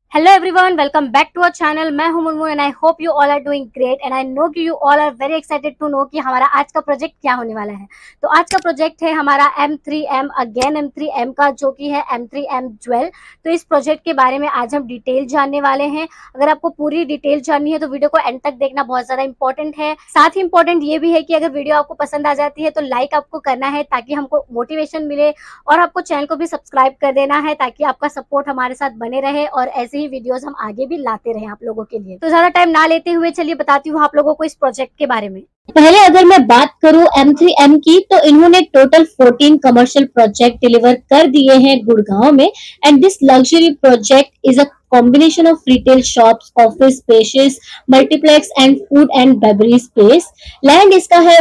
Hello everyone, welcome back to our channel. मैं हूं Munmun and I hope you all are doing great and I know कि you all are very excited to know कि हमारा आज का project क्या होने वाला है। तो आज का प्रोजेक्ट है हमारा M3M अगेन M3M का, जो कि है M3M ज्वेल। तो इस प्रोजेक्ट के बारे में आज हम डिटेल जानने वाले हैं। अगर आपको पूरी डिटेल जाननी है तो वीडियो को एंड तक देखना बहुत ज्यादा इंपॉर्टेंट है। साथ ही इंपॉर्टेंट ये भी है कि अगर वीडियो आपको पसंद आ जाती है तो लाइक आपको करना है ताकि हमको मोटिवेशन मिले, और आपको चैनल को भी सब्सक्राइब कर देना है ताकि आपका सपोर्ट हमारे साथ बने रहे और ऐसे ही वीडियोस हम आगे भी लाते रहे आप लोगों के लिए। तो ज्यादा टाइम ना लेते हुए चलिए बताती हूँ आप लोगों को इस प्रोजेक्ट के बारे में। पहले अगर मैं बात करूं M3M की, तो इन्होंने टोटल 14 कमर्शियल प्रोजेक्ट डिलीवर कर दिए हैं गुड़गांव में। And this luxury project is a combination of retail shops, office spaces, multiplex and food and beverage space. Land इसका है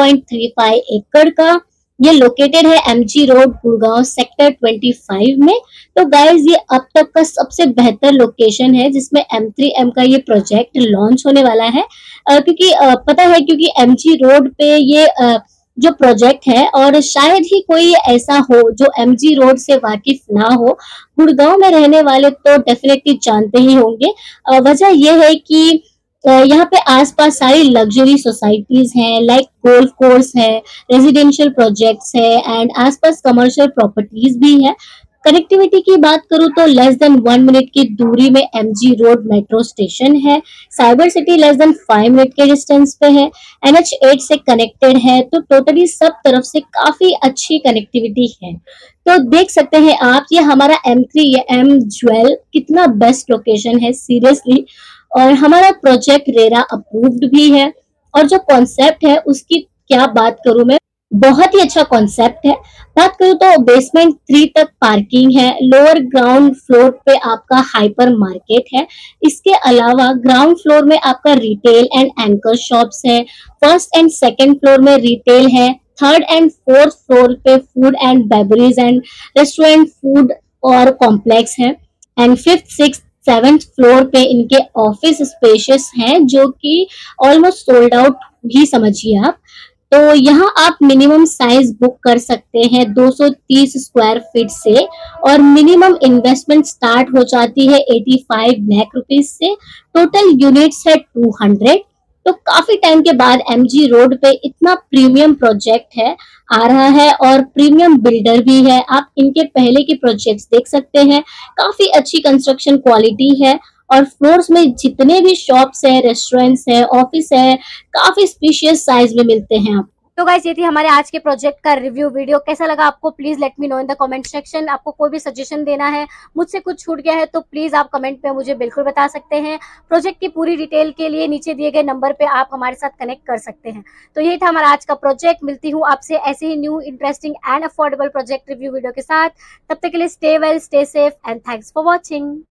1.35 एकड़ का। ये लोकेटेड है MG रोड गुड़गांव सेक्टर 25 में। तो गाइज, ये अब तक का सबसे बेहतर लोकेशन है जिसमें M3M का ये प्रोजेक्ट लॉन्च होने वाला है। क्योंकि पता है, क्योंकि MG रोड पे ये जो प्रोजेक्ट है, और शायद ही कोई ऐसा हो जो MG रोड से वाकिफ ना हो। गुड़गांव में रहने वाले तो डेफिनेटली जानते ही होंगे। वजह यह है कि यहाँ पे आसपास सारी लग्जरी सोसाइटीज हैं, लाइक गोल्फ कोर्स है, रेजिडेंशियल प्रोजेक्ट्स है एंड आसपास कमर्शियल प्रॉपर्टीज भी है। कनेक्टिविटी की बात करूँ तो लेस देन 1 मिनट की दूरी में MG रोड मेट्रो स्टेशन है। Cyber city less than 5 minute के डिस्टेंस पे है। NH8 से कनेक्टेड है। तो टोटली सब तरफ से काफी अच्छी कनेक्टिविटी है। तो देख सकते हैं आप, ये हमारा M3M ज्वेल कितना बेस्ट लोकेशन है सीरियसली। और हमारा प्रोजेक्ट रेरा अप्रूव्ड भी है। और जो कॉन्सेप्ट है उसकी क्या बात करूं मैं, बहुत ही अच्छा कॉन्सेप्ट है। बात करूं तो बेसमेंट 3 तक पार्किंग है। लोअर ग्राउंड फ्लोर पे आपका हाइपर मार्केट है। इसके अलावा ग्राउंड फ्लोर में आपका रिटेल एंड एंकर शॉप्स है। फर्स्ट एंड सेकंड फ्लोर में रिटेल है। थर्ड एंड फोर्थ फ्लोर पे food and beverage and restaurant food और कॉम्प्लेक्स है। And fifth six seventh floor पे इनके ऑफिस स्पेसेस हैं, जो कि ऑलमोस्ट सोल्ड आउट ही समझिए आप। तो यहाँ आप मिनिमम साइज बुक कर सकते हैं 230 स्क्वायर फीट से, और मिनिमम इन्वेस्टमेंट स्टार्ट हो जाती है 85 लाख रुपीज से। टोटल यूनिट्स है 200। तो काफी टाइम के बाद MG रोड पे इतना प्रीमियम प्रोजेक्ट है आ रहा है, और प्रीमियम बिल्डर भी है। आप इनके पहले के प्रोजेक्ट्स देख सकते हैं, काफी अच्छी कंस्ट्रक्शन क्वालिटी है। और फ्लोर्स में जितने भी शॉप्स है, रेस्टोरेंट्स है, ऑफिस है, काफी स्पेशियस साइज में मिलते हैं आप। तो गाइस, ये थी हमारे आज के प्रोजेक्ट का रिव्यू वीडियो। कैसा लगा आपको please let me know in the comment section. आपको कोई भी सजेशन देना है, मुझसे कुछ छूट गया है तो प्लीज आप कमेंट में मुझे बिल्कुल बता सकते हैं। प्रोजेक्ट की पूरी डिटेल के लिए नीचे दिए गए नंबर पे आप हमारे साथ कनेक्ट कर सकते हैं। तो यही था हमारा आज का प्रोजेक्ट। मिलती हूँ आपसे ऐसे ही new interesting and affordable project review video के साथ। तब तक के लिए stay well, stay safe and thanks for watching.